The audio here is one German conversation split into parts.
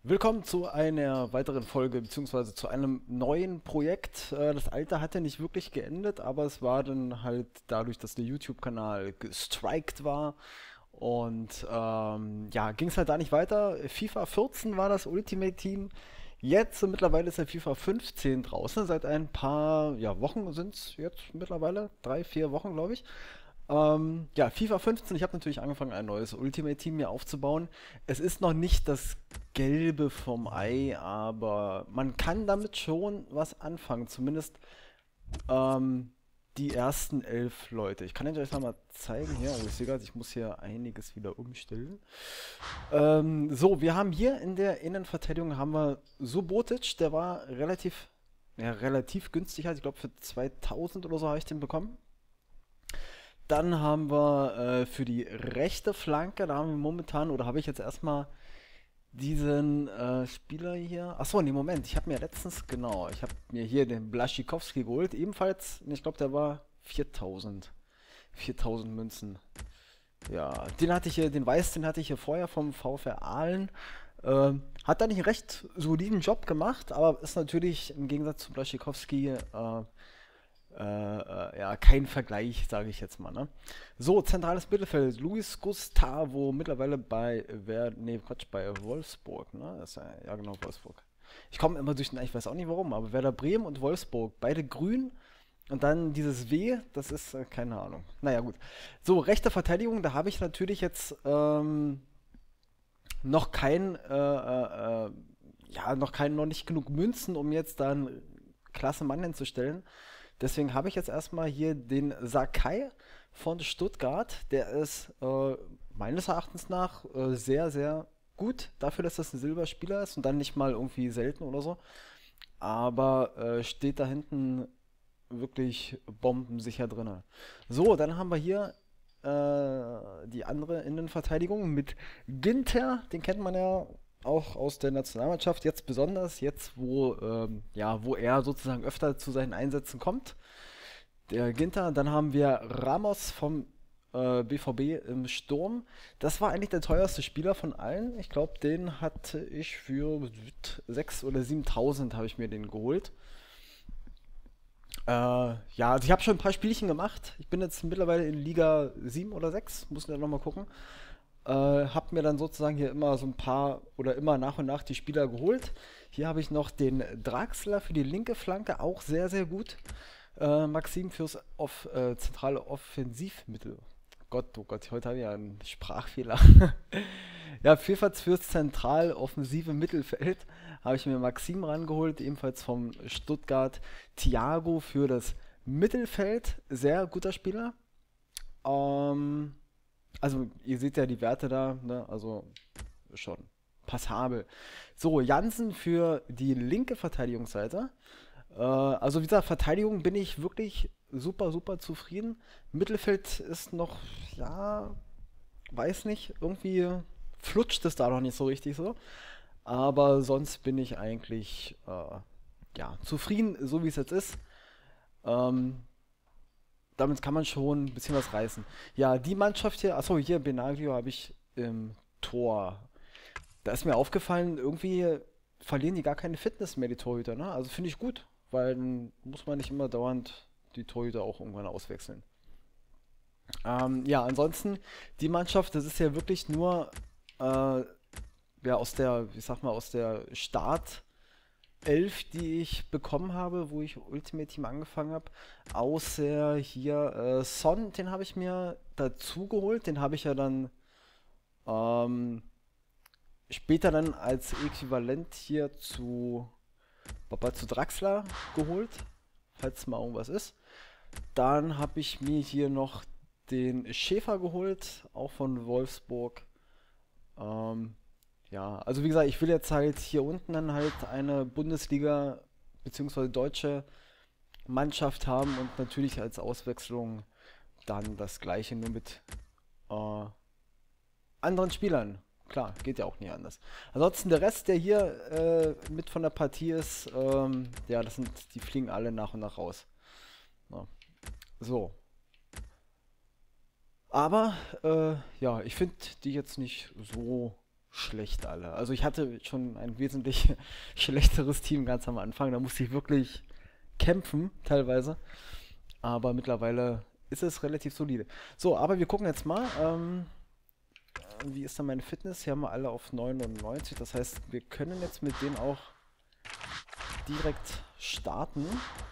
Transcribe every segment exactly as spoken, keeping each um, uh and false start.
Willkommen zu einer weiteren Folge, beziehungsweise zu einem neuen Projekt. Äh, Das alte hatte nicht wirklich geendet, aber es war dann halt dadurch, dass der YouTube-Kanal gestrikt war. Und ähm, ja, ging es halt da nicht weiter. FIFA vierzehn war das Ultimate Team. Jetzt äh, mittlerweile ist der FIFA fünfzehn draußen. Seit ein paar ja, Wochen sind es jetzt mittlerweile. Drei, vier Wochen, glaube ich. Ähm, ja, FIFA fünfzehn, ich habe natürlich angefangen, ein neues Ultimate Team mir aufzubauen. Es ist noch nicht das Gelbe vom Ei, aber man kann damit schon was anfangen. Zumindest ähm, die ersten elf Leute. Ich kann euch das mal zeigen hier. Oh, ich sehe gerade, ich muss hier einiges wieder umstellen. Ähm, so, wir haben hier in der Innenverteidigung haben wir Subotic, der war relativ, ja, relativ günstig, halt. Ich glaube für zweitausend oder so habe ich den bekommen. Dann haben wir äh, für die rechte Flanke, da haben wir momentan, oder habe ich jetzt erstmal diesen äh, Spieler hier. Achso, nee, Moment, ich habe mir letztens, genau, ich habe mir hier den Blaschikowski geholt, ebenfalls, ich glaube, der war viertausend. viertausend Münzen. Ja, den hatte ich hier, den Weiß, den hatte ich hier vorher vom VfR Aalen. Ähm, hat da nicht einen recht soliden Job gemacht, aber ist natürlich im Gegensatz zu Blaschikowski äh, äh, äh, ja, kein Vergleich, sage ich jetzt mal. Ne? So, zentrales Mittelfeld. Luis Gustavo, mittlerweile bei, wer, nee, Quatsch, bei Wolfsburg. Ne? Das ist ja, ja, genau, Wolfsburg. Ich komme immer durch den, ich weiß auch nicht warum, aber Werder Bremen und Wolfsburg, beide grün. Und dann dieses W, das ist, äh, keine Ahnung. Naja, gut. So, rechte Verteidigung, da habe ich natürlich jetzt ähm, noch kein, äh, äh, äh, ja, noch kein, noch nicht genug Münzen, um jetzt da einen klasse Mann hinzustellen. Deswegen habe ich jetzt erstmal hier den Sakai von Stuttgart. Der ist äh, meines Erachtens nach äh, sehr, sehr gut dafür, dass das ein Silberspieler ist und dann nicht mal irgendwie selten oder so. Aber äh, steht da hinten wirklich bombensicher drin. So, dann haben wir hier äh, die andere Innenverteidigung mit Ginter. Den kennt man ja auch aus der Nationalmannschaft, jetzt besonders, jetzt wo, ähm, ja, wo er sozusagen öfter zu seinen Einsätzen kommt. Der Ginter, dann haben wir Ramos vom äh, B V B im Sturm. Das war eigentlich der teuerste Spieler von allen. Ich glaube, den hatte ich für sechstausend oder siebentausend habe ich mir den geholt. Äh, ja, also ich habe schon ein paar Spielchen gemacht. Ich bin jetzt mittlerweile in Liga sieben oder sechs, muss ich dann nochmal gucken. Äh, hab mir dann sozusagen hier immer so ein paar oder immer nach und nach die Spieler geholt. Hier habe ich noch den Draxler für die linke Flanke, auch sehr, sehr gut. Äh, Maxim fürs off, äh, zentrale Offensivmittel. Gott, oh Gott, heute habe ich ja einen Sprachfehler. Ja, vielfach fürs zentral offensive Mittelfeld habe ich mir Maxim rangeholt, ebenfalls vom Stuttgart. Thiago für das Mittelfeld, sehr guter Spieler. Ähm, also ihr seht ja die Werte da, ne? Also schon passabel. So, Jansen für die linke Verteidigungsseite. Äh, also wie gesagt, Verteidigung bin ich wirklich super, super zufrieden. Mittelfeld ist noch, ja, weiß nicht, irgendwie flutscht es da noch nicht so richtig so. Aber sonst bin ich eigentlich, äh, ja, zufrieden, so wie es jetzt ist. Ähm, damit kann man schon ein bisschen was reißen. Ja, die Mannschaft hier, achso, hier Benaglio habe ich im Tor. Da ist mir aufgefallen, irgendwie verlieren die gar keine Fitness mehr, die Torhüter, ne? Also finde ich gut, weil dann muss man nicht immer dauernd die Torhüter auch irgendwann auswechseln. Ähm, ja, ansonsten, die Mannschaft, das ist ja wirklich nur äh, ja, aus der, ich sag mal, aus der Startelf, die ich bekommen habe, wo ich Ultimate Team angefangen habe. Außer hier äh, Son, den habe ich mir dazu geholt. Den habe ich ja dann ähm, später dann als Äquivalent hier zu, Papa, zu Draxler geholt, falls mal irgendwas ist. Dann habe ich mir hier noch den Schäfer geholt, auch von Wolfsburg. Ähm, ja, also wie gesagt, ich will jetzt halt hier unten dann halt eine Bundesliga bzw. deutsche Mannschaft haben und natürlich als Auswechslung dann das gleiche nur mit äh, anderen Spielern. Klar, geht ja auch nie anders. Ansonsten der Rest, der hier äh, mit von der Partie ist, ähm, ja, das sind, die fliegen alle nach und nach raus. Ja. So. Aber äh, ja, ich finde die jetzt nicht so schlecht alle. Also ich hatte schon ein wesentlich schlechteres Team ganz am Anfang. Da musste ich wirklich kämpfen, teilweise. Aber mittlerweile ist es relativ solide. So, aber wir gucken jetzt mal. Ähm, wie ist dann meine Fitness? Hier haben wir alle auf neunundneunzig. Das heißt, wir können jetzt mit denen auch direkt starten.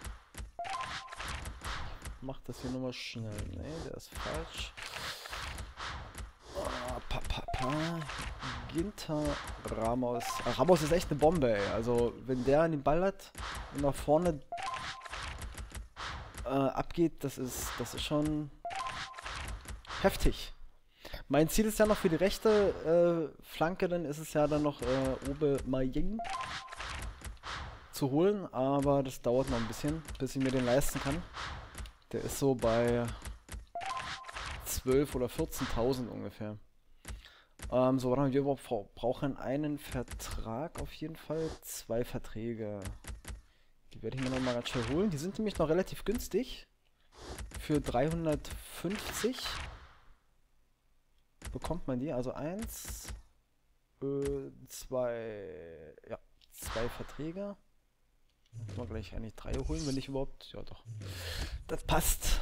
Mach das hier nochmal schnell. Ne, der ist falsch. Oh, pa, pa, pa. Ginter Ramos. Ah, Ramos ist echt eine Bombe, ey. Also, wenn der an den Ball hat und nach vorne äh, abgeht, das ist, das ist schon heftig. Mein Ziel ist ja noch für die rechte äh, Flanke, dann ist es ja dann noch äh, Obe Maying zu holen, aber das dauert noch ein bisschen, bis ich mir den leisten kann. Der ist so bei zwölftausend oder vierzehntausend ungefähr. Ähm, so, warte mal, wir brauchen einen Vertrag auf jeden Fall. Zwei Verträge. Die werde ich mir nochmal ganz schnell holen. Die sind nämlich noch relativ günstig. Für dreihundertfünfzig bekommt man die. Also eins, äh, zwei, ja, zwei Verträge. Können wir gleich eigentlich drei holen, wenn ich überhaupt. Ja, doch. Das passt.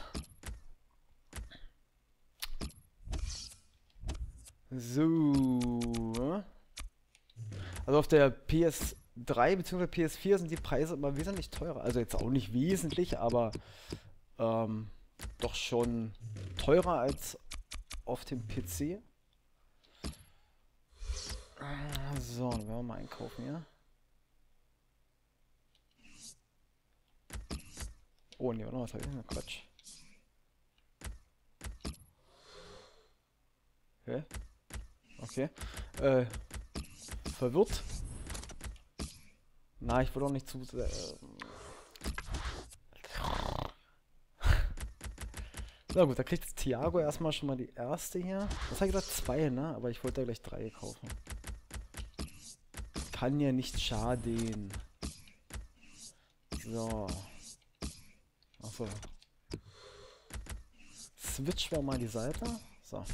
So. Also auf der P S drei bzw. P S vier sind die Preise immer wesentlich teurer. Also jetzt auch nicht wesentlich, aber ähm, doch schon teurer als auf dem P C. So, dann werden wir mal einkaufen hier. Oh ne, warte mal, was habe ich denn? Quatsch. Hä? Okay. Äh, verwirrt. Na, ich will doch nicht zu... Äh, na gut, da kriegt jetzt Thiago erstmal schon mal die erste hier. Was habe ich gesagt? Zwei, ne? Aber ich wollte da gleich drei kaufen. Kann ja nicht schaden. So. Achso. Switch war mal die Seite. So.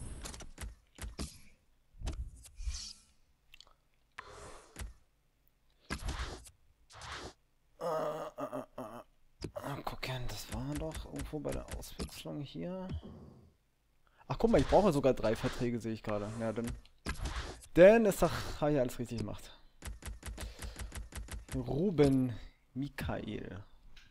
Gucken, das war doch irgendwo bei der Auswechslung hier. Ach guck mal, ich brauche sogar drei Verträge, sehe ich gerade. Ja, dann. Denn ist doch, habe ich alles richtig gemacht. Ruben Michael.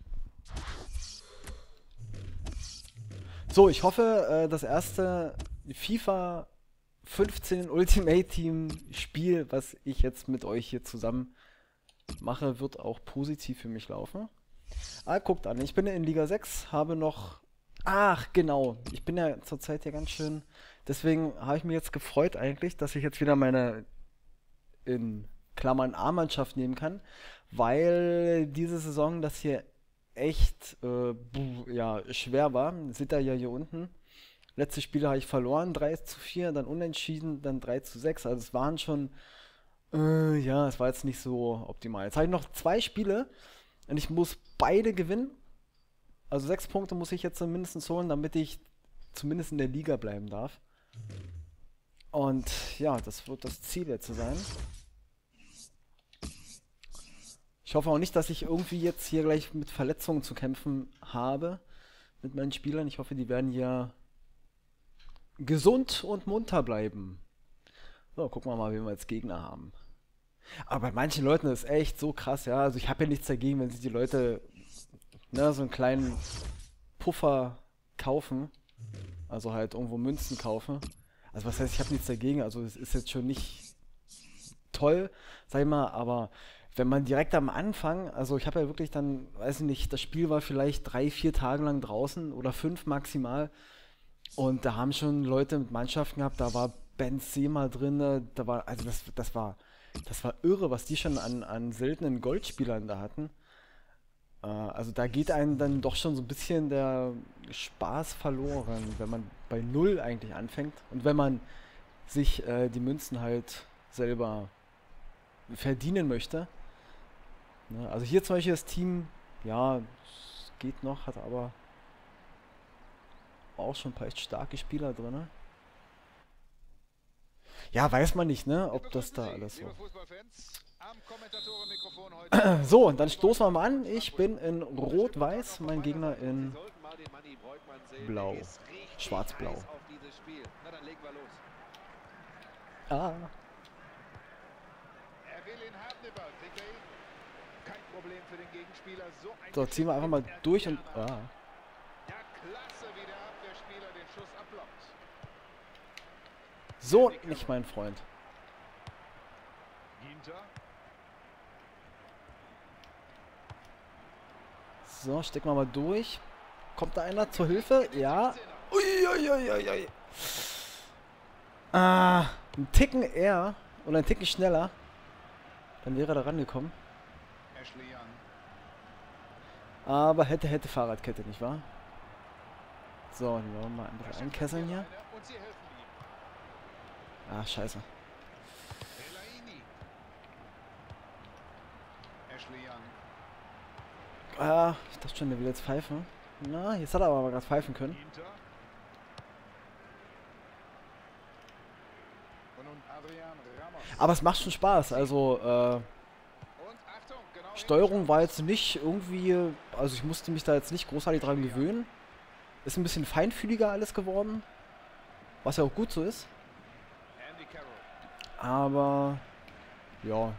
So, ich hoffe, äh, das erste FIFA fünfzehn Ultimate Team Spiel, was ich jetzt mit euch hier zusammen mache, wird auch positiv für mich laufen. Ah, guckt an, ich bin ja in Liga sechs, habe noch... Ach, genau, ich bin ja zurzeit ja ganz schön... Deswegen habe ich mich jetzt gefreut eigentlich, dass ich jetzt wieder meine, in Klammern, A-Mannschaft nehmen kann, weil diese Saison das hier echt äh, ja, schwer war. Seht ihr ja hier unten. Letzte Spiele habe ich verloren, drei zu vier, dann unentschieden, dann drei zu sechs. Also es waren schon, äh, ja, es war jetzt nicht so optimal. Jetzt habe ich noch zwei Spiele und ich muss beide gewinnen. Also sechs Punkte muss ich jetzt mindestens holen, damit ich zumindest in der Liga bleiben darf. Und ja, das wird das Ziel jetzt sein. Ich hoffe auch nicht, dass ich irgendwie jetzt hier gleich mit Verletzungen zu kämpfen habe mit meinen Spielern. Ich hoffe, die werden hier gesund und munter bleiben. So, gucken wir mal, wen wir als Gegner haben. Aber bei manchen Leuten ist es echt so krass, ja. Also ich habe ja nichts dagegen, wenn sich die Leute, ne, so einen kleinen Puffer kaufen. Also halt irgendwo Münzen kaufen. Also was heißt, ich habe nichts dagegen. Also es ist jetzt schon nicht toll, sag ich mal, aber wenn man direkt am Anfang, also ich habe ja wirklich dann, weiß ich nicht, das Spiel war vielleicht drei, vier Tage lang draußen oder fünf maximal. Und da haben schon Leute mit Mannschaften gehabt, da war Benzema drin, da war, also das, das war, das war irre, was die schon an, an seltenen Goldspielern da hatten. Äh, also da geht einem dann doch schon so ein bisschen der Spaß verloren, wenn man bei Null eigentlich anfängt und wenn man sich äh, die Münzen halt selber verdienen möchte. Ne? Also hier zum Beispiel das Team, ja, es geht noch, hat aber auch schon ein paar echt starke Spieler drin. Ja, weiß man nicht, ne, ob das da alles so. Liebe Fußballfans, am Kommentatorenmikrofon heute So, und dann stoßen wir mal an. Ich bin in Rot-Weiß, mein Gegner in sollten mal den Manni Breukmann sehen. Blau. Der ist richtig Schwarz-Blau. heiß auf dieses Spiel. Na, dann legen wir los. Ah. Er will ihn haben, den Ball. Kriegt er ihn? Kein Problem für den Gegenspieler. So, ein So, ziehen wir einfach mal Geschick durch und. gibt er Ah. gerne. Ja, klasse, wie der Abwehrspieler den Schuss abblockt. So, nicht mein Freund. Ginter. So, stecken wir mal durch. Kommt da einer zur Hilfe? Ja. Uiuiuiui. Ah, ein Ticken eher oder ein Ticken schneller. Dann wäre er da rangekommen. Ashley Young. Aber hätte, hätte Fahrradkette, nicht wahr? So, dann wollen wir mal ein bisschen einkesseln hier. Und sie helfen ihm. Ah, scheiße. Fellaini. Ashley Young. Ah, ich dachte schon, der will jetzt pfeifen. Na, jetzt hat er aber gerade pfeifen können. Ginter. Und nun Adrian Ramos. Aber es macht schon Spaß. Also, äh, Und Achtung, genau Steuerung war jetzt nicht irgendwie. Also, ich musste mich da jetzt nicht großartig dran gewöhnen. Ist ein bisschen feinfühliger alles geworden. Was ja auch gut so ist. Andy Carroll. Aber, ja.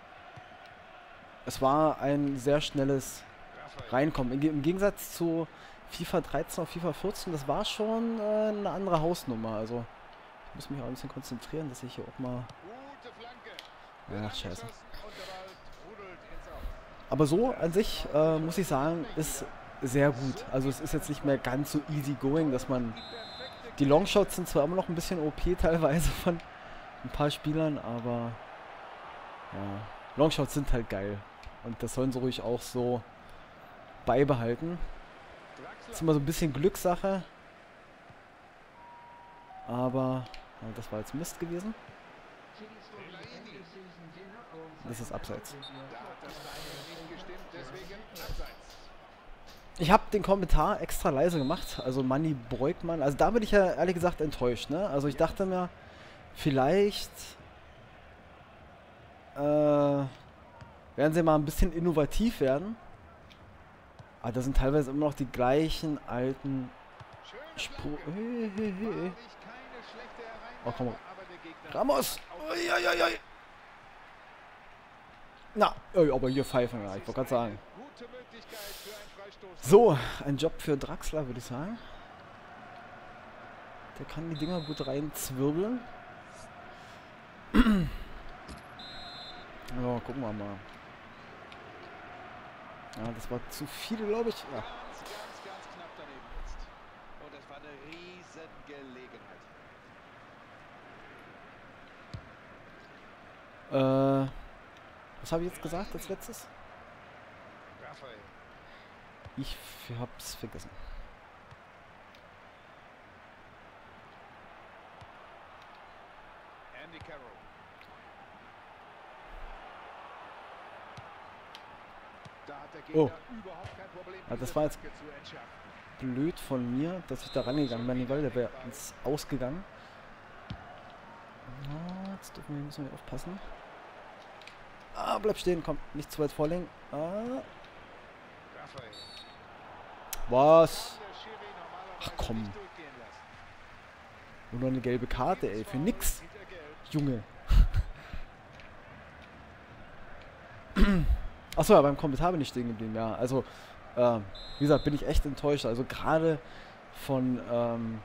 Es war ein sehr schnelles Raphael. Reinkommen. Im, Ge- Im Gegensatz zu FIFA dreizehn und FIFA vierzehn, das war schon äh, eine andere Hausnummer. Also, ich muss mich auch ein bisschen konzentrieren, dass ich hier auch mal. Gute Flanke. Ach, scheiße. Und der Ball rudelt ins Aus. Aber so an sich, äh, muss ich sagen, ist sehr gut. Also, es ist jetzt nicht mehr ganz so easy going, dass man. Die perfekte Die Longshots sind zwar immer noch ein bisschen O P teilweise von ein paar Spielern, aber. Ja. Longshots sind halt geil. Und das sollen sie ruhig auch so beibehalten. Draxler. Ist immer so ein bisschen Glückssache. Aber ja, das war jetzt Mist gewesen. Fellaini. Das ist abseits. Da hat das Timing nicht gestimmt, deswegen abseits. Ich habe den Kommentar extra leise gemacht. Also Manni Breukmann. Also da bin ich ja ehrlich gesagt enttäuscht. Ne? Also ich dachte mir, vielleicht äh, werden sie mal ein bisschen innovativ werden. Aber da sind teilweise immer noch die gleichen alten Schöne Spruch. Flanke. Hey, hey, hey. Wahrlich keine schlechte Hereingabe, Oh, komm. aber der Gegner Ramos! hat Ui, ui, ui, ui. Na, ui, aber hier pfeifen, ja, ich wollte gerade sagen. gute Möglichkeit für einen Freistoß. So, ein Job für Draxler, würde ich sagen. Der kann die Dinger gut reinzwirbeln. Ja, gucken wir mal. Ja, das war zu viel, glaube ich. Ja. Ganz, ganz, ganz knapp daneben jetzt. Und das war eine riesen Gelegenheit. Äh, was habe ich jetzt gesagt als letztes? Raphael. Ich f- hab's vergessen. Andy Carroll. Da hat der Gegner Oh. überhaupt kein Problem, Ja, das diese war jetzt Flanke zu entschärfen. blöd von mir, dass ich da rangegangen bin, weil der wäre ins Ausgegangen. Ah, jetzt dürfen wir, müssen wir aufpassen. Ah, bleib stehen, komm, nicht zu weit vorlegen. Ah, Raphael. was? Kann der Schiri normalerweise Ach, komm. nicht durchgehen lassen. Nur noch eine gelbe Karte, ey, für nix. Sieht er gelb. Junge. Achso, ja, beim Kommentar bin ich stehen geblieben, ja. Also, ähm, wie gesagt, bin ich echt enttäuscht. Also gerade von, ähm,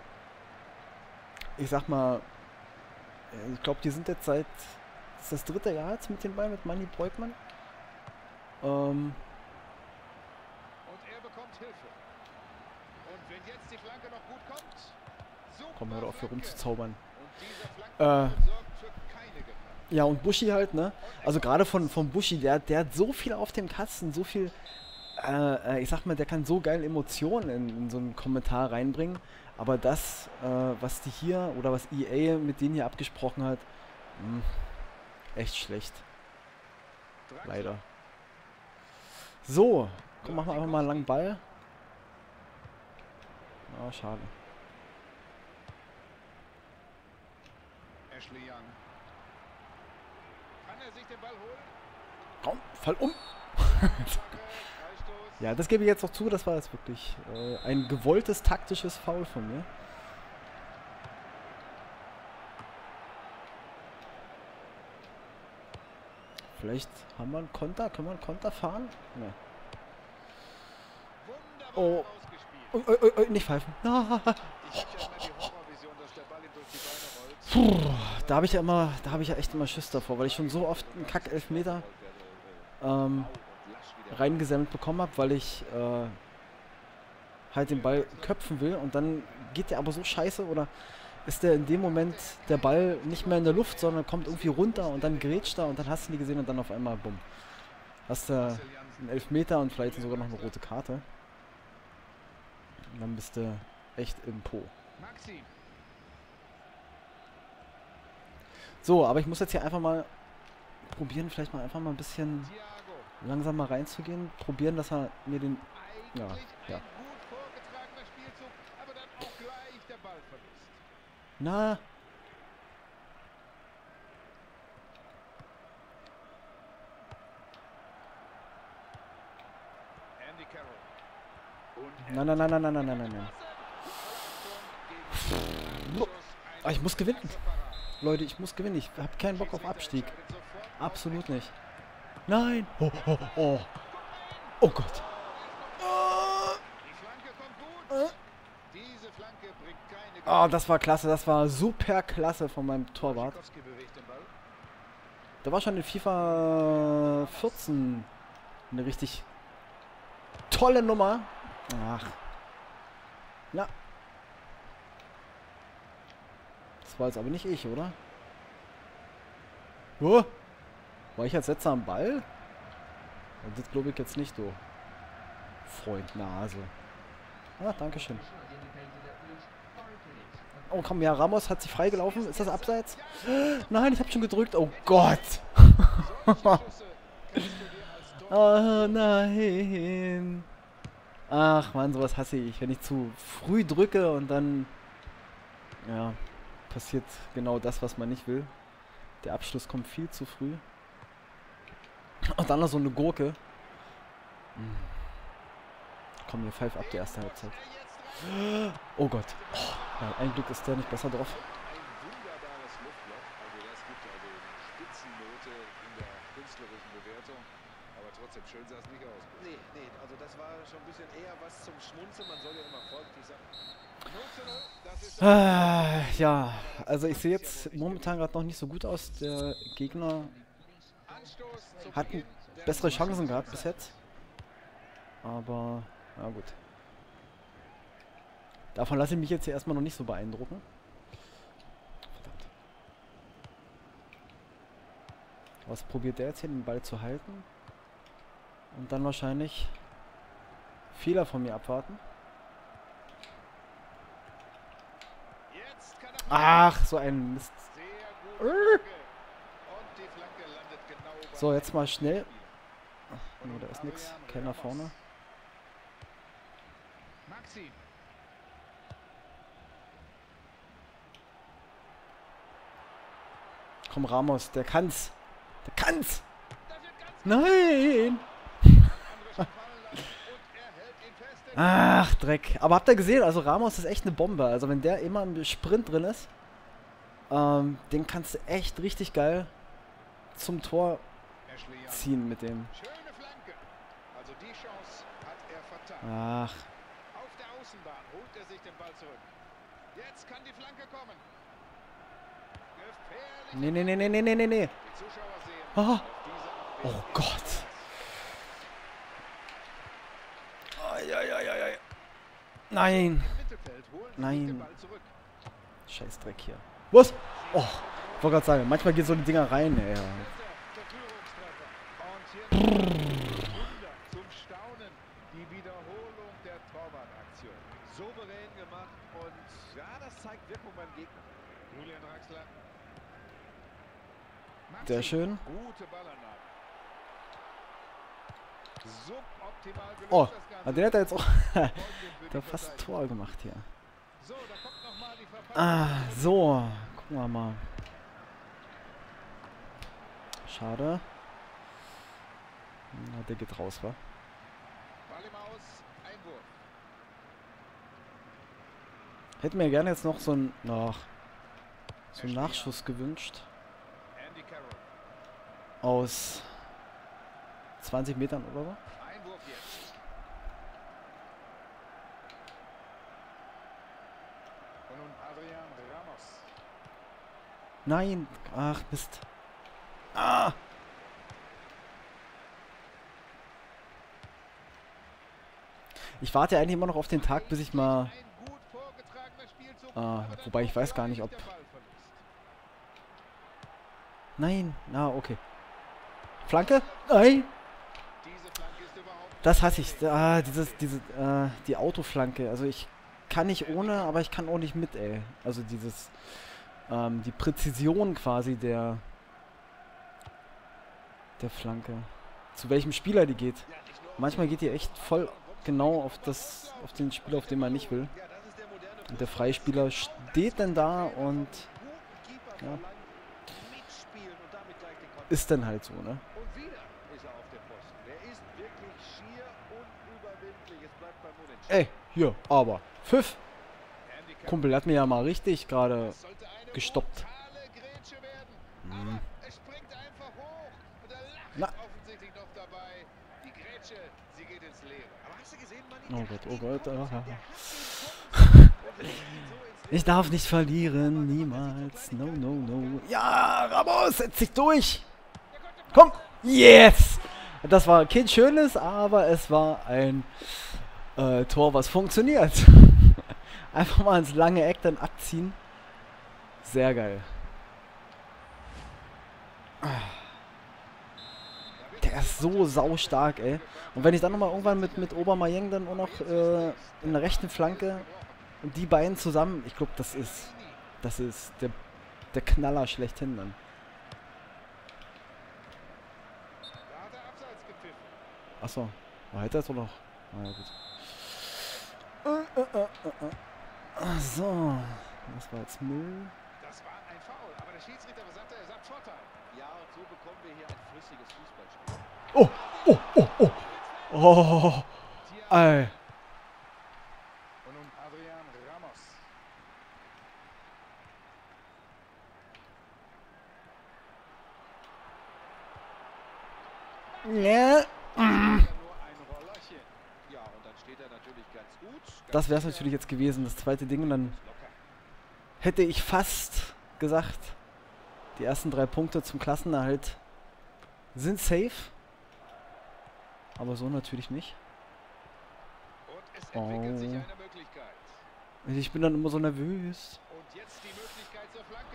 ich sag mal, äh, ich glaube, die sind jetzt seit, das ist das dritte Jahr jetzt mit den beiden, mit Manni Breukmann. Ähm, Und er bekommt Hilfe. Und wenn jetzt die Flanke noch gut kommt, super komm, hör doch auf hier Flanke. rumzuzaubern. Und dieser Äh, Flankenball sorgt für keine Gefahr. Ja, und Buschi halt, ne? Also gerade von, von Buschi, der, der hat so viel auf dem Kasten, so viel, äh, äh, ich sag mal, der kann so geil Emotionen in, in so einen Kommentar reinbringen. Aber das, äh, was die hier, oder was E A mit denen hier abgesprochen hat, mh, echt schlecht. Draxler. Leider. So, komm, machen wir einfach mal einen langen Ball. Ah, schade. Ashley Young. Kann er sich den Ball holen? Komm, fall um. Freistoß. Ja, das gebe ich jetzt noch zu, das war jetzt wirklich äh, ein gewolltes taktisches Foul von mir. Vielleicht haben wir einen Konter, können wir einen Konter fahren? Nee. Wunderbar Oh. ausgespielt. Ui, ui, ui, nicht pfeifen. Ah. Ich hab ja immer die Horrorvision, dass der Ball ihm durch die Beine rollt. Puh, da habe ich ja immer, da habe ich ja echt immer Schiss davor, weil ich schon so oft einen Kack-Elfmeter ähm, reingesammelt bekommen habe, weil ich äh, halt den Ball köpfen will und dann geht der aber so scheiße oder ist der in dem Moment der Ball nicht mehr in der Luft, sondern kommt irgendwie runter und dann grätscht er und dann hast du ihn gesehen und dann auf einmal bumm. Hast du einen Elfmeter und vielleicht sogar noch eine rote Karte. Und dann bist du echt im Po. Maxi. So, aber ich muss jetzt hier einfach mal probieren, vielleicht mal einfach mal ein bisschen Thiago. langsamer reinzugehen. Probieren, dass er mir den... Ja, Eigentlich ja. ein gut vorgetragener Spielzug, aber dann auch gleich der Ballverlust. Na, Andy Carroll. Und nein, nein, nein, nein, nein, nein, nein, nein, nein. Ah, ich muss gewinnen. Leute, ich muss gewinnen. Ich habe keinen Bock auf Abstieg. Absolut nicht. Nein. Oh, oh, oh. Oh Gott. Die Flanke kommt gut. Diese Flanke bringt keine Oh, das war klasse. Das war super klasse von meinem Torwart. Schikowski bewegt den Ball. Da war schon in FIFA vierzehn eine richtig tolle Nummer. Ach. Na. Das war jetzt aber nicht ich, oder? Oh. War ich als Setzer am Ball? Und das glaube ich jetzt nicht, du. Freund Nase. Ah, danke schön. Oh komm, ja, Ramos hat sich freigelaufen. Ist das abseits? Nein, ich habe schon gedrückt. Oh Gott. Oh nein. Ach man, sowas hasse ich. Wenn ich zu früh drücke und dann... Ja, passiert genau das, was man nicht will. Der Abschluss kommt viel zu früh. Und dann noch so eine Gurke. Hm. Komm, hier pfeif ab die erste Halbzeit. Oh Gott. Oh, ja, ein Glück ist der nicht besser drauf. Ein wunderbares Luftloch. Also das gibt also eine Spitzennote in der künstlerischen Bewertung. Aber trotzdem schön sah es nicht aus. Nee, nee, also das war schon ein bisschen eher was zum Schmunzeln. Man soll ja immer vorsichtig sein. Das ist Ah, ja, also ich sehe jetzt momentan gerade noch nicht so gut aus. Der Gegner Anstoß zum hat Beginn der bessere Chancen gehabt bis jetzt. Aber, na gut. Davon lasse ich mich jetzt hier erstmal noch nicht so beeindrucken. Verdammt. Was probiert der jetzt hier, den Ball zu halten? Und dann wahrscheinlich Fehler von mir abwarten. Jetzt kann er Ach, so ein Mist. sehr gut. Und die Flanke landet genau bei So, jetzt mal schnell. Ach, Nee, da ist nichts. Keiner vorne. Maxi. Komm, Ramos, der kann's. Der kann's. Das wird ganz Nein. andere schon fallen lassen und er hält ihn fest. Den Ach, Dreck. Aber habt ihr gesehen, also Ramos ist echt eine Bombe. Also wenn der immer im Sprint drin ist, ähm, den kannst du echt richtig geil zum Tor Ashley Young. ziehen mit dem. Schöne Flanke. Also die Chance hat er vertan. Ach, Auf der Außenbahn holt er sich den Ball zurück. Jetzt kann die Flanke kommen. Gefährlich. nee, nee, nee, nee, nee, nee, nee, nee. Die Zuschauer sehen Ah. auf diese Oh Gott. Eieieiei. Nein. Im Mittelfeld holen sie Nein. sich den Ball zurück. Scheiß Dreck hier. Was? Oh, ich wollte gerade sagen, manchmal gehen so die Dinger rein, ey. Der Führungstreffer. Und hier Wunder zum Staunen. Die Wiederholung der Torwartaktion. souverän gemacht und ja, das zeigt Wirkung beim Gegner. Julian Draxler. Maxi. Sehr schön. Gute Ballannahme. Suboptimal gelöst Oh, das Ganze. na, der hat er jetzt auch Folgen für da die fast ein Verteidigung. Tor gemacht hier. So, da kommt noch mal die Verpackung. Ah, so. Gucken wir mal. schade. Na, der geht raus, wa? Ball im Aus, Einwurf. Hätte mir gerne jetzt noch so ein, ach, so einen Nachschuss gewünscht. Andy Carroll. Aus zwanzig Metern oder so. Einwurf jetzt. Und nun Adrian Ramos. Nein! Ach, Mist. Ah! Ich warte ja eigentlich immer noch auf den Tag, bis ich mal... Ein gut vorgetragener Spielzug, Ah, aber dann wobei ich weiß gar nicht, ob... der Ballverlust. Nein! Na, okay. Flanke? Nein! Diese Flanke ist überhaupt Das hasse ich. Ah, dieses, diese, äh, die Autoflanke. Also ich kann nicht ohne, aber ich kann auch nicht mit, ey. Also dieses, ähm, die Präzision quasi der, der Flanke. Zu welchem Spieler die geht. Manchmal geht die echt voll genau auf das, auf den Spieler, auf den man nicht will. Ja, das ist der moderne Und der Freispieler steht dann da und ja, Mitspielen und damit gleich den Konter. ist dann halt so, ne? Und wieder ist er auf dem Posten. Der ist wirklich schier unüberwindlich. Es bleibt beim Unentschieden. Ey, hier, aber. Pfiff. Andy Carroll. Kumpel hat mir ja mal richtig gerade Das sollte eine gestoppt. brutale Grätsche werden. Mhm. Aber es springt einfach hoch. Und er lacht Na. offensichtlich noch dabei. Die Grätsche, sie geht ins Leere. Aber hast du gesehen, Manni? Oh Der Gott, hat oh ihn Gott, kommen ah, sehen. ah. Der hat ihn kommen sehen. Und es geht so ins Ich darf nicht verlieren, niemals. No, no, no. Ja, Ramos, setz dich durch. Komm. Yes. Das war kein schönes, aber es war ein äh, Tor, was funktioniert. Einfach mal ins lange Eck dann abziehen. Sehr geil. Der ist so saustark, ey. Und wenn ich dann nochmal irgendwann mit, mit Aubameyang dann auch noch äh, in der rechten Flanke und die beiden zusammen, ich glaube, das ist, das ist der, der Knaller schlechthin dann. Da hat er abseits gepfiffen. Achso, war hätte er es doch noch. Na ja, gut. Äh, äh, äh, äh. Ach so, das war jetzt Müll. Das war ein Foul, aber der Schiedsrichter sagte, er sagt Vorteil. Ja, und so bekommen wir hier ein flüssiges Fußballspiel. Oh, oh, oh, oh. Oh, ey. Und nun Adrian Ramos. Ja. Ja, nur ein Rollerchen. Ja, und dann steht er natürlich ganz gut. Ganz Das wäre es sicher, natürlich jetzt gewesen, das zweite Ding. Und dann locker. hätte ich fast gesagt, die ersten drei Punkte zum Klassenerhalt sind safe. Aber so natürlich nicht. Und es entwickelt sich Oh. eine Möglichkeit. Ich bin dann immer so nervös. Und jetzt die Möglichkeit zur Flanke.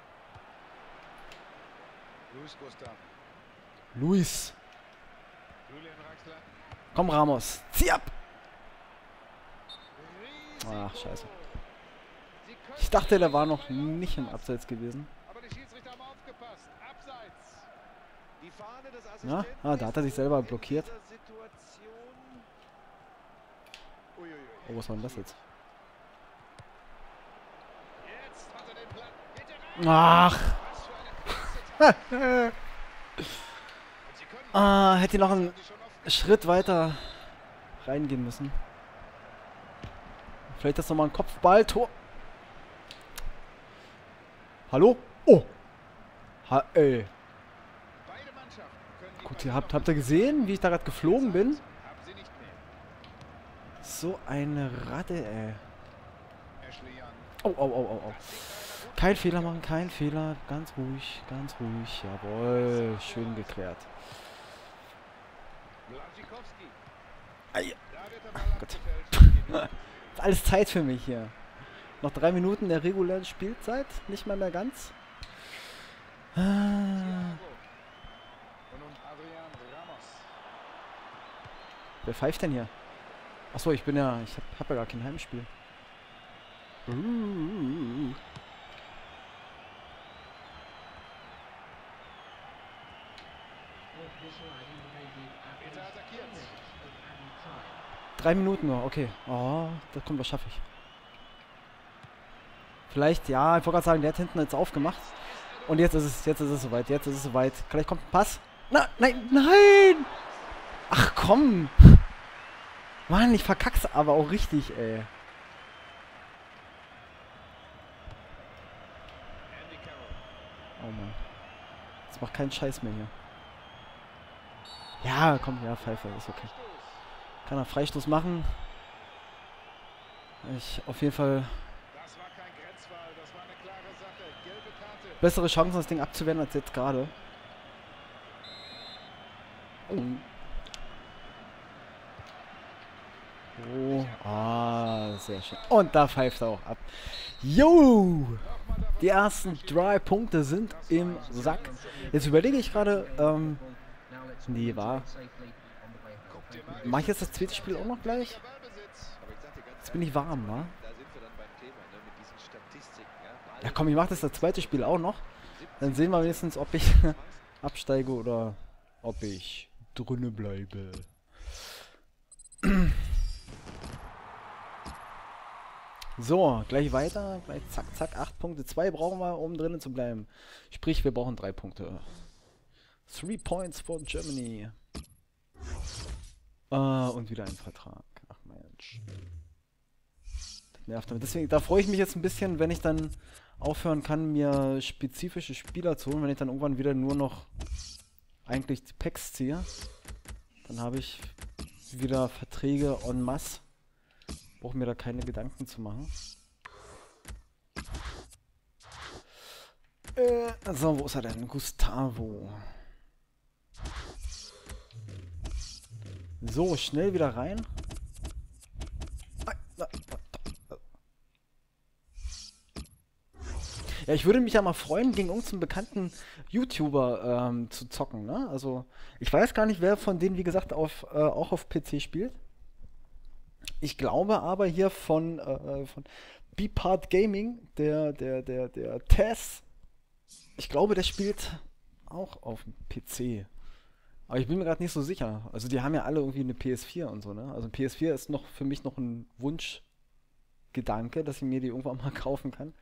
Luis Gustavo. Luis. Julian Draxler. Komm, Ramos. Zieh ab. Risiko. Ach, scheiße. Sie können Ich dachte, der war noch vielleicht nicht im aufpassen. Abseits gewesen. Aber die Schiedsrichter haben aufgepasst. Abseits. Die Fahne des Ja, Assistenten ah, da hat er sich selber ist in blockiert. dieser Situation- Uiuiui. Oh, was war denn das jetzt? Jetzt hat er den Plan. Geht er rein? Ach. Was für eine klasse Tat. Und sie können Ah, hätte noch einen die schon oft Schritt weiter reingehen müssen. Vielleicht das nochmal ein Kopfballtor. Hallo? Oh! Ha, ey. beide Mannschaften können die Gut, ihr Partie habt, noch habt ihr gesehen, wie ich da gerade geflogen bin? haben sie nicht mehr. So eine Ratte, ey. Ashley Young. Oh, oh, oh, oh, oh. Kein Fehler machen, kein Fehler. Ganz ruhig, ganz ruhig. Jawohl, schön geklärt. Błaszczykowski. Ei. Da wird der Ball Gott. abgefälscht. Ist alles Zeit für mich hier. Noch drei Minuten der regulären Spielzeit. Nicht mal mehr ganz. Ah. Thiago. Und nun Adrian Ramos. Wer pfeift denn hier? Achso, ich bin ja. Ich hab, hab ja gar kein Heimspiel. Uh. Bitte attackiert. Drei Minuten nur, okay. Oh, das kommt, das schaffe ich. Vielleicht, ja, ich wollte gerade sagen, der hat hinten jetzt aufgemacht. Und jetzt ist es, jetzt ist es soweit, jetzt ist es soweit. Gleich kommt ein Pass. Na, nein, nein! Ach komm! Mann, ich verkack's aber auch richtig, ey. Oh Mann. Jetzt macht keinen Scheiß mehr hier. Ja, komm, ja, Pfeife, ist okay. Kann er Freistoß machen. Ich auf jeden Fall Das war kein Grenzfall, das war eine klare Sache. Gelbe Karte. bessere Chancen, das Ding abzuwehren, als jetzt gerade. Oh. Oh, ah, sehr schön. Und da pfeift er auch ab. Jo! Die ersten drei Punkte sind im Sack. Jetzt überlege ich gerade, ähm, nee, war. Mache ich jetzt das zweite Spiel auch noch gleich? Jetzt bin ich warm, wa? Da sind wir dann beim Thema, ne, mit diesen Statistiken. Ja, Ja komm, ich mache das das zweite Spiel auch noch. Dann sehen wir wenigstens, ob ich absteige oder ob ich drinne bleibe. So, gleich weiter. Gleich zack, zack. acht Punkte. zwei brauchen wir, um drinnen zu bleiben. Sprich, wir brauchen drei Punkte. Three points for Germany. Äh, und wieder ein Vertrag. Ach Mensch. Das nervt damit. Deswegen, da freue ich mich jetzt ein bisschen, wenn ich dann aufhören kann, mir spezifische Spieler zu holen. Wenn ich dann irgendwann wieder nur noch eigentlich die Packs ziehe. Dann habe ich wieder Verträge en masse. Brauche mir da keine Gedanken zu machen. Äh, so, wo ist er denn? Gustavo. So, schnell wieder rein. Ja, ich würde mich ja mal freuen, gegen irgendeinen bekannten YouTuber ähm, zu zocken, ne? Also, ich weiß gar nicht, wer von denen, wie gesagt, auf, äh, auch auf P C spielt. Ich glaube aber hier von, äh, von B-Part Gaming, der, der, der, der Tess, ich glaube, der spielt auch auf dem P C. Aber ich bin mir gerade nicht so sicher. Also die haben ja alle irgendwie eine P S vier und so, ne? Also P S vier ist noch für mich noch ein Wunschgedanke, dass ich mir die irgendwann mal kaufen kann.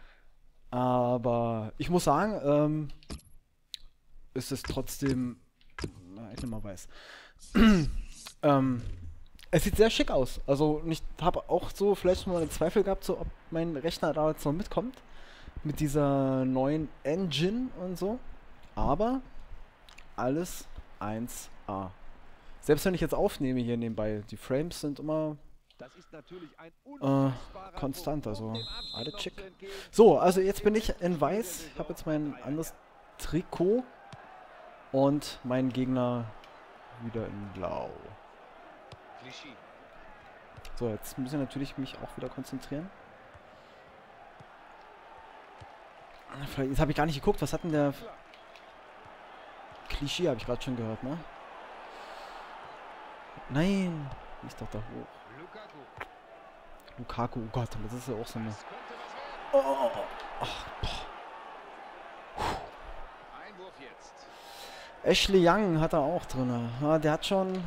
Aber ich muss sagen, ähm, ist es trotzdem, na, ich nehme mal weiß. ähm, Es sieht sehr schick aus. Also ich habe auch so vielleicht mal einen Zweifel gehabt, so ob mein Rechner da jetzt noch mitkommt. Mit dieser neuen Engine und so. Aber alles eins A. Selbst wenn ich jetzt aufnehme hier nebenbei, die Frames sind immer Das ist natürlich ein äh, konstant. Also alles schick. So, also jetzt bin ich in weiß. Ich habe jetzt mein anderes Trikot. Und mein Gegner wieder in blau. So, jetzt muss ich natürlich mich auch wieder konzentrieren. Vielleicht, jetzt habe ich gar nicht geguckt, was hat denn der... Klischee habe ich gerade schon gehört, ne? Nein! Nicht doch da hoch. Lukaku, oh Gott, das ist ja auch so eine... Oh, oh, oh. Ach, boah. Ashley Young hat er auch drin. Ja, der hat schon...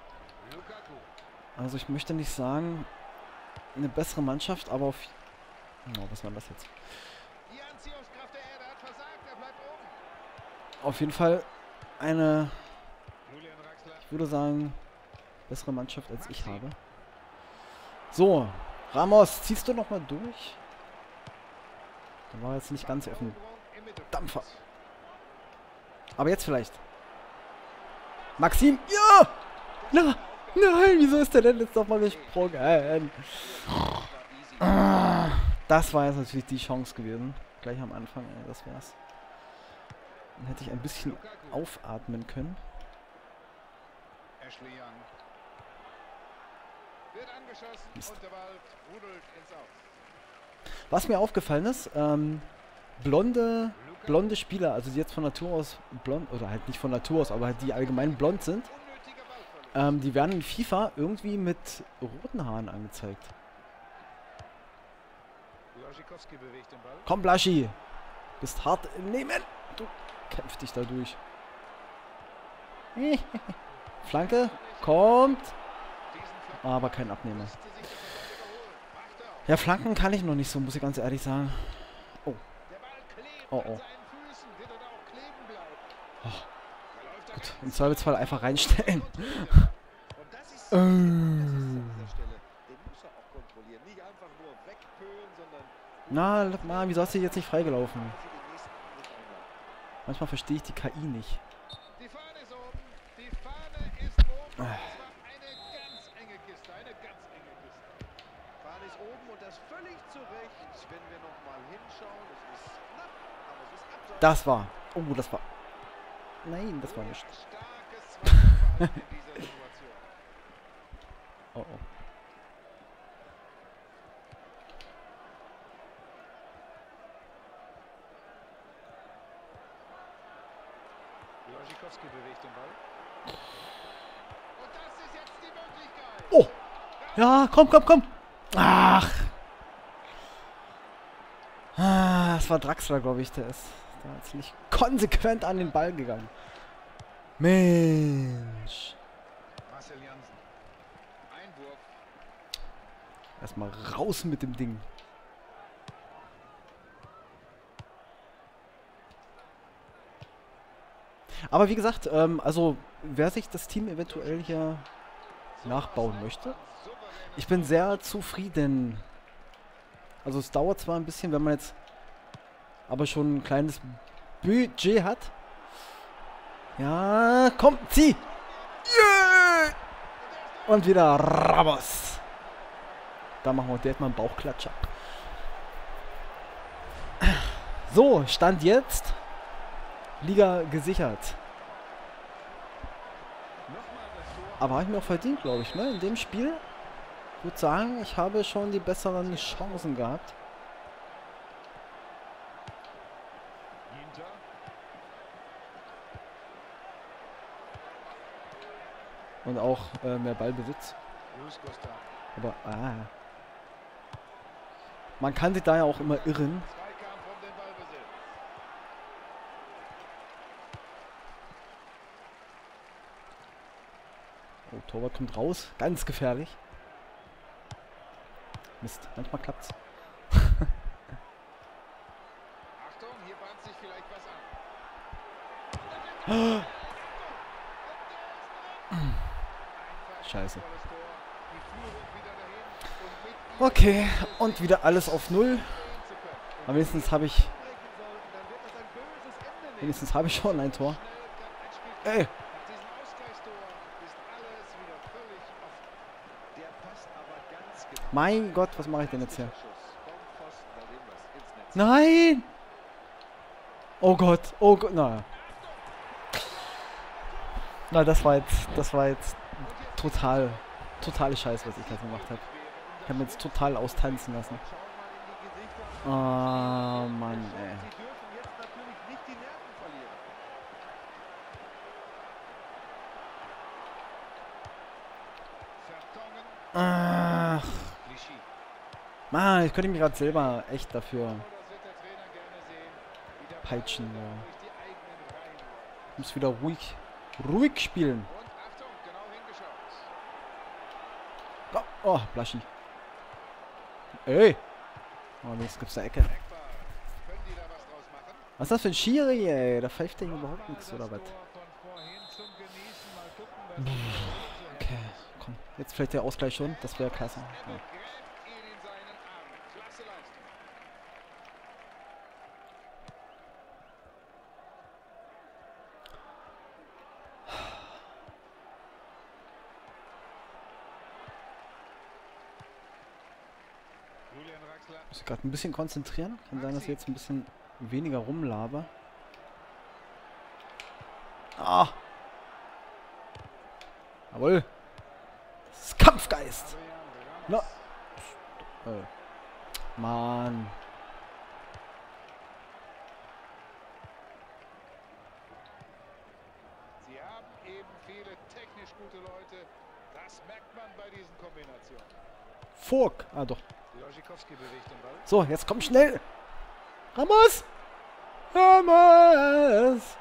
Also ich möchte nicht sagen, eine bessere Mannschaft, aber auf... Oh, was war das jetzt? Auf jeden Fall eine, ich würde sagen, bessere Mannschaft als ich habe. So, Ramos, ziehst du noch mal durch? Da war jetzt nicht ganz auf dem Dampfer. Aber jetzt vielleicht. Maxim, ja! Na! Nein, wieso ist der denn jetzt noch mal gesprungen? Das war jetzt natürlich die Chance gewesen. Gleich am Anfang, ey, das wär's. Dann hätte ich ein bisschen aufatmen können. Mist. Was mir aufgefallen ist, ähm, blonde, blonde Spieler, also die jetzt von Natur aus blond, oder halt nicht von Natur aus, aber halt die allgemein blond sind, Ähm, die werden in FIFA irgendwie mit roten Haaren angezeigt. Komm, Blaschi! Bist hart im Nehmen! Du kämpfst dich da durch. Flanke, kommt! Aber kein Abnehmer. Ja, Flanken kann ich noch nicht so, muss ich ganz ehrlich sagen. Oh. Oh, oh. Gut, im Zweifelsfall einfach reinstellen. Und das ist, das ist an dieser Stelle, den muss er auch kontrollieren. Nicht einfach nur wegpölen, sondern Na, Mann, wieso hast du jetzt nicht freigelaufen? für den nächsten Angriff einleiten. Manchmal verstehe ich die K I nicht. Die Fahne ist oben. Die Fahne ist oben. Das war eine ganz enge Kiste. Eine ganz enge Kiste. Fahne ist oben und das völlig zu Recht. Wenn wir noch mal hinschauen, es ist knapp, aber es ist abseits. Das war. Oh, das war. Nein, das war nicht. Starkes Zweikampfverhalten in dieser Situation. Oh, oh. Błaszczykowski bewegt den Ball. Und das ist jetzt die Möglichkeit. Oh! Ja, komm, komm, komm! Ach! Ah, das war Draxler, glaube ich, der ist da jetzt nicht konsequent an den Ball gegangen. Mensch! Marcel Jansen. Einwurf. Erstmal raus mit dem Ding. Aber wie gesagt, ähm, also wer sich das Team eventuell hier nachbauen möchte, ich bin sehr zufrieden. Also es dauert zwar ein bisschen, wenn man jetzt aber schon ein kleines Budget hat. Ja, komm, zieh! Yeah! Und wieder Ramos. Da machen wir direkt mal einen Bauchklatscher. So, Stand jetzt. Liga gesichert. Aber habe ich mir auch verdient, glaube ich, ne? In dem Spiel. Ich würde sagen, ich habe schon die besseren Chancen gehabt. Und auch äh, mehr Ballbesitz. Aber, ah. Man kann sich da ja auch immer irren. Oh, Torwart kommt raus. Ganz gefährlich. Mist, manchmal klappt's. Achtung, hier bahnt sich vielleicht was an. Scheiße. Okay, und wieder alles auf Null. Aber wenigstens habe ich... Wenigstens habe ich schon ein Tor. Ey! Mein Gott, was mache ich denn jetzt hier? Nein! Oh Gott, oh Gott, na. Na, das war jetzt, das war jetzt total, totale Scheiße, was ich da gemacht habe. Ich habe mich jetzt total austanzen lassen. Oh Mann, ey. Ach. Mann, ich könnte mich gerade selber echt dafür peitschen. Ja. Ich muss wieder ruhig, ruhig spielen. Oh, oh Blaschi. Ey. Oh, nee, jetzt gibt's eine Ecke. Was ist das für ein Schiri, ey? Da pfeift der überhaupt nichts, oder was? Okay, komm. Jetzt vielleicht der Ausgleich schon. Das wäre klasse. Ja. Ich muss gerade ein bisschen konzentrieren. Kann sein, dass ich jetzt ein bisschen weniger rumlaber. Ah! Jawohl! Das ist Kampfgeist! Na! Äh. Mann! Sie haben eben viele technisch gute Leute. Das merkt man bei diesen Kombinationen. Fuck! Ah, doch. Błaszczykowski bewegt den Ball. So, jetzt komm schnell! Ramos! Ramos!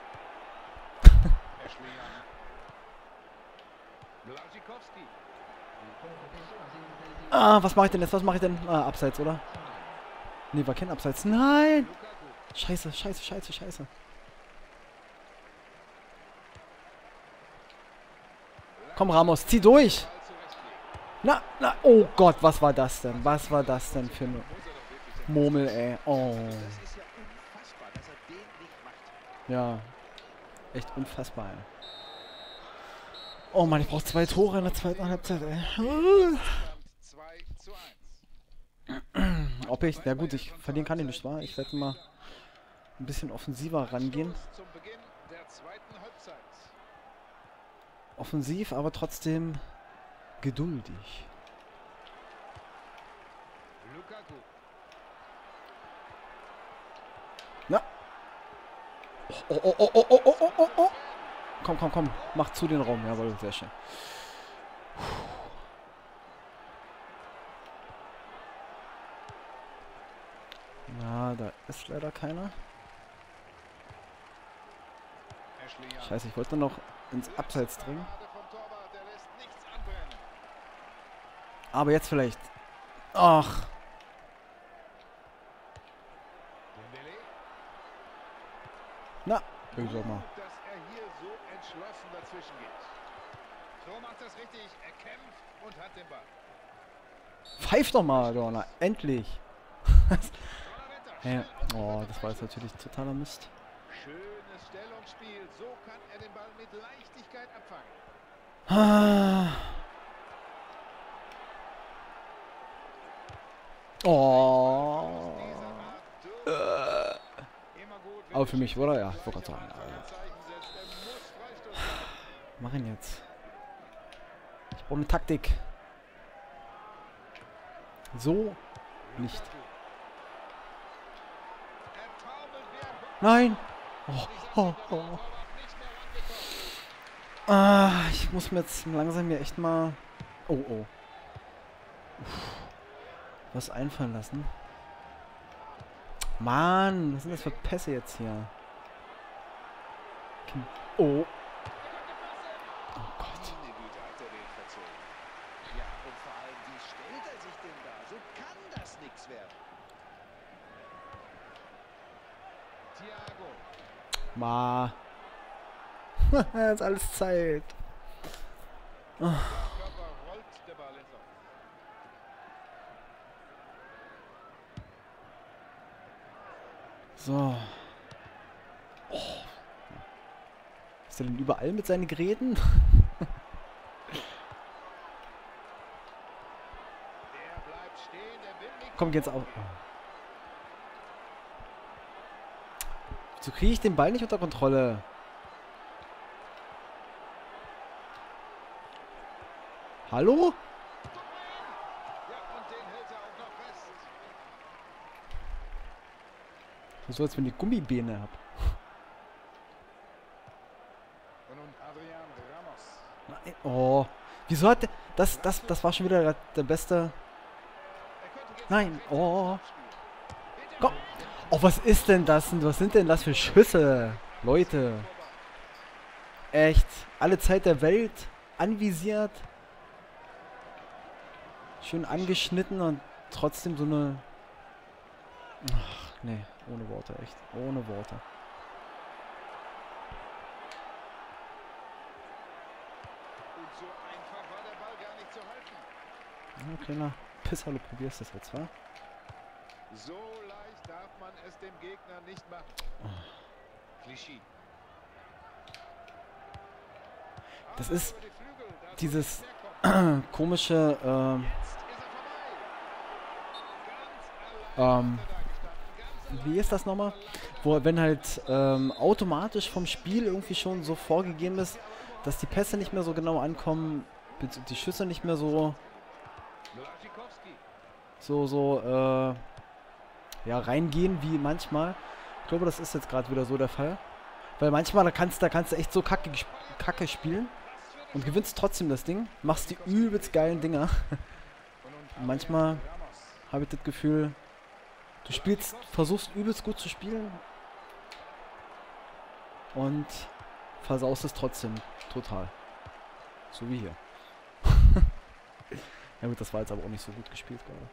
Błaszczykowski. Ah, was mache ich denn jetzt? Was mache ich denn? Ah, Abseits, oder? Nee, war kein Abseits. Nein! Scheiße, scheiße, scheiße, scheiße. Komm, Ramos, zieh durch. Na, na, oh Gott, was war das denn? Was war das denn für eine Murmel, ey? Oh. Das ist ja unfassbar, dass er den nicht macht. Ja. Echt unfassbar, ey. Oh Mann, ich brauche zwei Tore in der zweiten Halbzeit, ey. zwei zu eins. Ob ich, na gut, ich verlieren kann ich nicht, wahr? Ich werde mal ein bisschen offensiver rangehen. Zum Beginn der zweiten Halbzeit. Offensiv, aber trotzdem geduldig. Lukaku. Na. Oh, oh, oh, oh, oh, oh, oh, oh, oh. Komm, komm, komm. Mach zu den Raum. Jawohl, sehr schön. Na, da ist leider keiner. Ashley Young. Scheiße, ich wollte noch ins Abseits drängen. Parade vom Torwart, der lässt nichts anbrennen. Aber jetzt vielleicht. Ach. Dembele. Na, ich sag mal. Dass er hier so entschlossen dazwischen geht. So macht das richtig. Er kämpft und hat den Ball. Pfeif doch mal, Dorna. Endlich. Donnerwetter, Ja. schnell Oh, ausgeführt. das war jetzt natürlich totaler Mist. Schönes Stellungsspiel. So kann er den Ball mit Leichtigkeit abfangen. Ah. Oh. Äh. Immer gut, wenn Aber der für mich, oder? Ja, ich Schiedsrichter wollte gerade sagen. gleich am Anfang ein Ja. Zeichen setzt. Er muss Freistoß haben. Mach ihn jetzt. Ich brauche eine Taktik. So nicht. Er taumelt wie ein Bock. Nein. Oh, oh, oh. Torwart nicht mehr rangekommen. Ah, ich muss mir jetzt langsam mir echt mal... Oh, oh. Uff. Was einfallen lassen. Mann, was sind das für Pässe jetzt hier? Kim- Oh. Oh Gott. Meine Güte, hat er den verzogen. Ja, und vor allem, wie stellt er sich denn da? So kann das nichts werden. Thiago. Ma. Jetzt alles Zeit. Der Körper rollt, der Ball ins Aus. So. Oh. Ist er denn überall mit seinen Geräten? Der bleibt stehen, der will nicht. Komm, geht's auf. Wieso kriege ich den Ball nicht unter Kontrolle? Hallo? Ja, und den hält er auch noch fest. So, als wenn ich Gummibeine hab. Und nun Adrian Ramos. Nein. Oh. Wieso hat der. Das, das, das war schon wieder der, der beste. Er könnte jetzt Nein. Oh. spielen. Komm. Oh, was ist denn das? denn? Was sind denn das für Schüsse? Leute. Echt. Alle Zeit der Welt. Anvisiert. Schön angeschnitten und trotzdem so eine. Ach, nee. Ohne Worte, echt. Ohne Worte. Und so einfach war der Ball gar nicht zu halten. Ja, kleiner Pisserle, probierst das jetzt, wa? So leicht darf man es dem Gegner nicht machen. Clichy. Das Aber ist über die Flügel, da soll dieses nichts herkommen. komische, ähm, Jetzt ist er vorbei. Ganz allein ähm, hat er da gestanden. Ganz allein. wie ist das nochmal? Wo, wenn halt ähm, automatisch vom Spiel irgendwie schon so vorgegeben ist, dass die Pässe nicht mehr so genau ankommen, bezieh- die Schüsse nicht mehr so, Blaszczykowski. so, so, äh, ja, reingehen wie manchmal. Ich glaube, das ist jetzt gerade wieder so der Fall. Weil manchmal, da kannst, da kannst du echt so kacke, gesp- kacke spielen und gewinnst trotzdem das Ding, machst die übelst geilen Dinger. Und nun Und manchmal Ramos. habe ich das Gefühl, du spielst, versuchst übelst gut zu spielen und versaust es trotzdem total. So wie hier. Ja gut, das war jetzt aber auch nicht so gut gespielt gerade.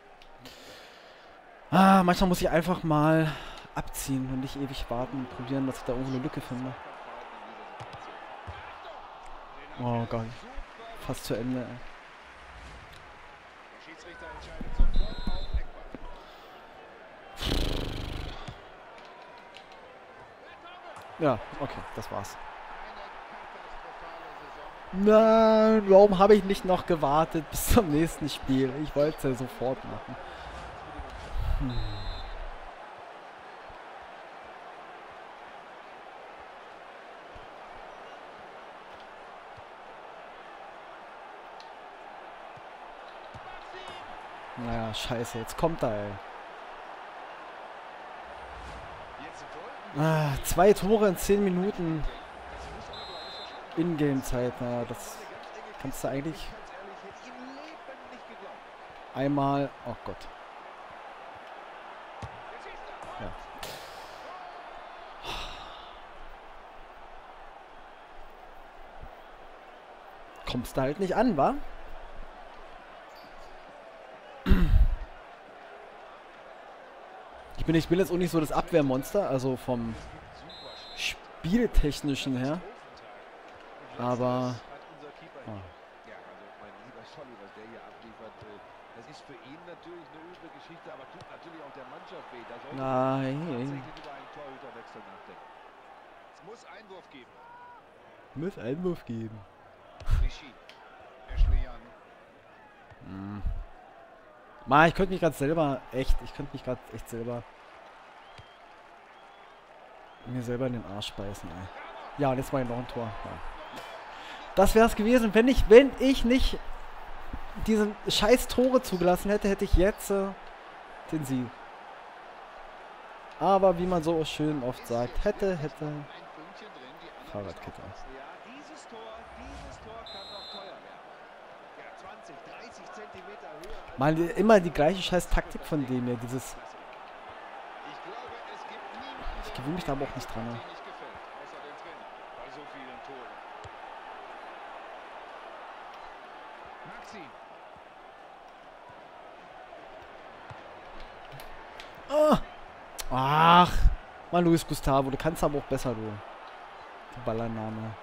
Ah, manchmal muss ich einfach mal abziehen und nicht ewig warten und probieren, dass ich da irgendwo eine Lücke finde. Oh Gott. fast zu Ende. Der Schiedsrichter entscheidet sofort auf Eckball. Ja, okay, das war's. Eine katastrophale Saison. Nein, warum habe ich nicht noch gewartet bis zum nächsten Spiel? Ich wollte es ja sofort machen. Hm. Naja, scheiße, jetzt kommt er, ey. Jetzt wollten Ah, zwei Tore in zehn Minuten das muss aber, glaube ich, verstanden Ingame-Zeit. Naja, das werden. Eine ganz enge kannst du eigentlich Ganz ehrlich, hätte ich im Leben nicht geglaubt. einmal... Oh Gott. Jetzt schießt er. Ja. Kommst du halt nicht an, wa? Ich bin, ich bin jetzt auch nicht so das Abwehrmonster, also vom Spieltechnischen her. Aber... Hat unser Keeper Ah. Ja, also mein lieber Scholli, was der hier abliefert, äh, das ist für ihn natürlich eine üble Geschichte, aber tut natürlich auch der Mannschaft weh. Da sollte man Nein. tatsächlich über einen Torhüterwechsel nachdenken. Es muss Einwurf geben. Muss Einwurf geben. Regie. Ashley Young. Hm. Ma, ich könnte mich gerade selber echt, ich könnte mich gerade echt selber mir selber in den Arsch beißen, ey. Ja, und jetzt mal noch ein Tor. Ja. Das wäre es gewesen, wenn ich, wenn ich nicht diese scheiß Tore zugelassen hätte, hätte ich jetzt äh, den Sieg. Aber wie man so schön oft sagt, hätte, hätte, Ein Pünktchen drin, die anderen Fahrradkette. müssen aufpassen. Ja, dieses Tor, dieses Tor kann noch teuer werden. Ja, zwanzig, dreißig Zentimeter höher als mal immer die gleiche scheiß Taktik von dem hier, dieses, Ich glaube, es gibt niemanden, ich gewöhne mich da aber auch nicht dran. der Ne? nicht gefällt, außer den Trainer. Bei so vielen Toren. Maxi. Ah. Ach, Mann, Luis Gustavo, du kannst aber auch besser, du. Die Ballannahme.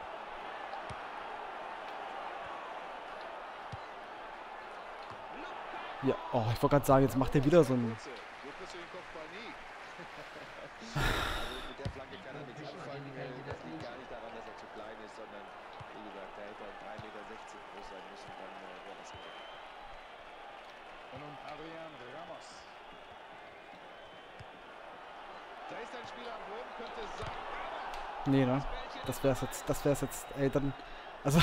Ja, oh, ich wollte gerade sagen, jetzt macht er wieder so ein... So kriegst du den Kopfball nie. Also mit der Flanke kann er nichts anfangen. Äh, Das liegt gar nicht daran, dass er zu klein ist, sondern wie gesagt, da hätte er drei Meter sechzig groß sein müssen, dann äh, wäre das gegangen. Und nun Adrian Ramos. Da ist ein Spieler am Boden, könnte sein. Nee, ne? Das wär's jetzt, das wär's jetzt, ey, dann... Also...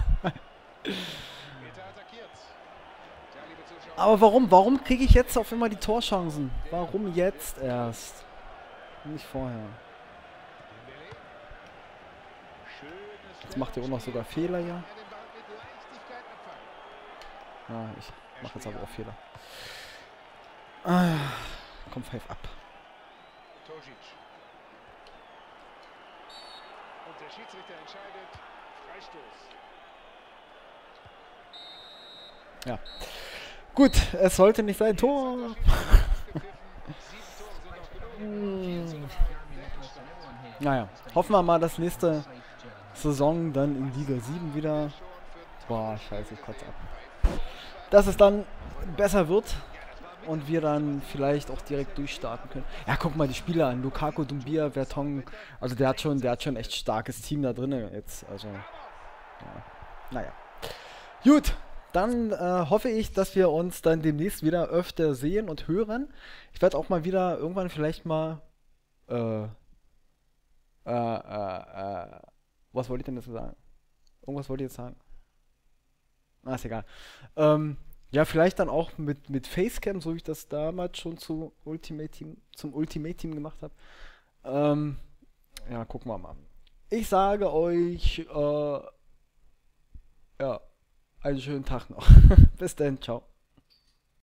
Wird er attackiert. Ja, liebe Zuschauer. Aber warum? Warum kriege ich jetzt auf immer die Torchancen? Warum jetzt erst? Nicht vorher. Dembele. Schönes Jetzt macht ihr auch noch sogar Fehler hier. Er den Ball mit Leichtigkeit abfangen. Ja, ich mache jetzt aber auch Fehler. Ah, komm, pfeif ab. Tošić. Und der Schiedsrichter entscheidet Freistoß. Ja. Gut, es sollte nicht sein. Tor! Sieben Tore sind noch genug. Naja, hoffen wir mal, dass nächste Saison dann in Liga sieben wieder... Boah, scheiße, ich kotze ab. Dass es dann besser wird und wir dann vielleicht auch direkt durchstarten können. Ja, guck mal die Spieler an. Lukaku, Doumbia, Vertonghen. Also der hat schon, der hat schon echt starkes Team da drin jetzt. Also, ja. Naja. Gut, dann äh, hoffe ich, dass wir uns dann demnächst wieder öfter sehen und hören. Ich werde auch mal wieder irgendwann vielleicht mal äh, äh, äh, äh, was wollte ich denn jetzt sagen? Irgendwas wollte ich jetzt sagen. Ah, ist egal. Ähm, ja, vielleicht dann auch mit, mit Facecam, so wie ich das damals schon zu Ultimate Team, zum Ultimate Team gemacht habe. Ähm, ja, gucken wir mal. Ich sage euch, äh, ja, einen schönen Tag noch. Bis dann, ciao.